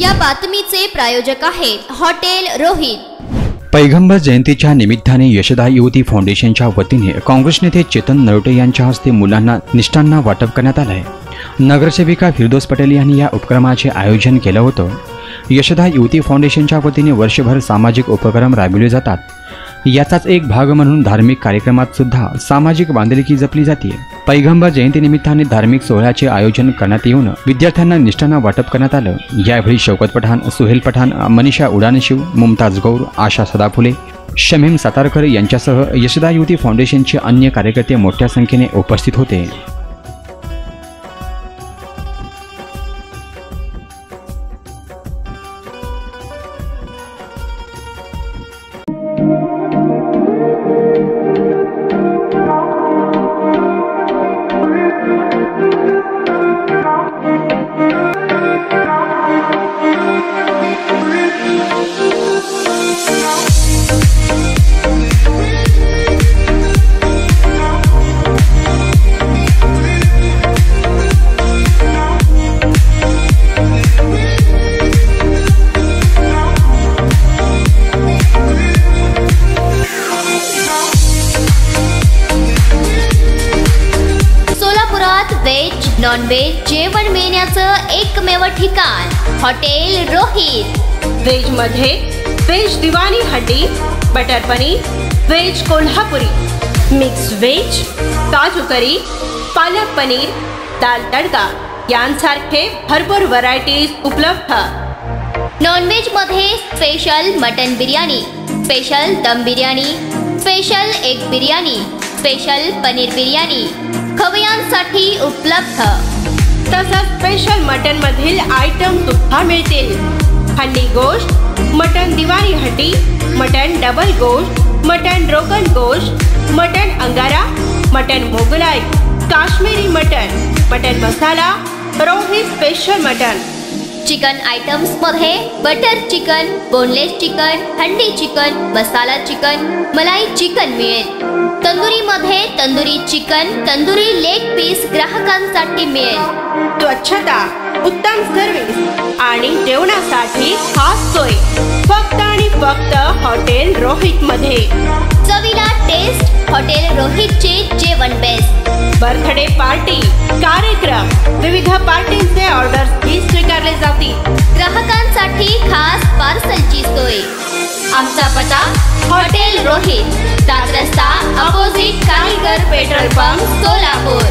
या बातमीचे प्रायोजक आहेत हॉटेल रोहित। पैगंबर जयंतीच्या निमित्ताने यशदा युवती फाउंडेशनच्या वतीने काँग्रेस नेते चेतन नरोटे यांच्या हस्ते मुलांना निष्ठांना वाटप करण्यात आले आहे। नगरसेविका फिरदौस पटेल यांनी या उपक्रमाचे आयोजन केलं होतं। यशदा युवती फाउंडेशनच्या वतीने वर्षभर सामाजिक उपक्रम राबविले जातात। याचाच एक भाग म्हणून धार्मिक कार्यक्रमात सुद्धा सामाजिक बांधिलकी जपली जाते। पैगंबर जयंतीनिमित्ताने धार्मिक सोहळ्याचे आयोजन करण्यात येऊन विद्यार्थ्यांना निष्ठांना वाटप करण्यात आलं। यावेळी शौकत पठाण, सुहेल पठाण, मनीषा उडानशिव, मुमताज गौर, आशा सदाफुले, शमीम सातारकर यांच्यासह यशदा युवती फाउंडेशनचे अन्य कार्यकर्ते मोठ्या संख्येने उपस्थित होते। वेज नॉन वेज जेवण मिळण्याचं एकमेव ठिकाण हॉटेल रोहित। वेज मध्ये वेज दिवाणी हंडी, butter paneer, veg Kolhapuri, mix veg, काजू करी, पालक पनीर, दाल तडका यांसारखे भरपूर व्हरायटीज उपलब्ध। नॉन वेज मध्ये special mutton biryani, special dum biryani, special egg biryani, special paneer biryani खवय्यांसाठी उपलब्ध। तसंच स्पेशल मटन मधील आयटम सुद्धा मिळतील। हंडी गोश्त, मटन दिवाणी हंडी, मटन डबल गोश्त, मटन रोगन गोश्त, मटन अंगारा, mutton Mughlai, Kashmiri mutton, mutton masala, Rohit special mutton. Chicken items मध्ये बटर चिकन, बोनलेस चिकन, हंडी चिकन, मसाला चिकन, मलाई चिकन मिळेल। तंदुरी मध्ये tandoori chicken, tandoori leg piece ग्राहकांसाठी मिळेल। स्वच्छता, उत्तम सर्व्हिस आणि जेवणासाठी खास सोय फक्त आणि फक्त हॉटेल रोहित मध्ये। चवीला टेस्ट, हॉटेल रोहितचे जेवण बेस्ट। बर्थडे पार्टी, कार्यक्रम, विविध पार्टींचे ऑर्डर्स ही स्वीकारले जातील। ग्राहकांसाठी खास पार्सलची सोय। आमचा पत्ता हॉटेल रोहित, दादरस्ता opposite Karigar petrol pump, Solapur.